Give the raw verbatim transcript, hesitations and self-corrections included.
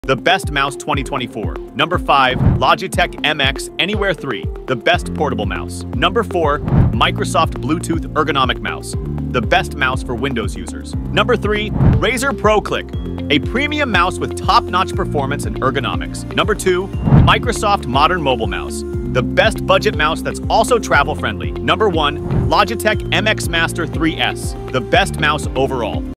the best mouse twenty twenty-four. Number five, Logitech M X Anywhere three, the best portable mouse. Number four, Microsoft Bluetooth ergonomic mouse, the best mouse for Windows users. Number three, Razer Pro Click, a premium mouse with top-notch performance and ergonomics. Number two, Microsoft Modern Mobile Mouse, the best budget mouse that's also travel-friendly. Number one, Logitech M X Master three S, the best mouse overall.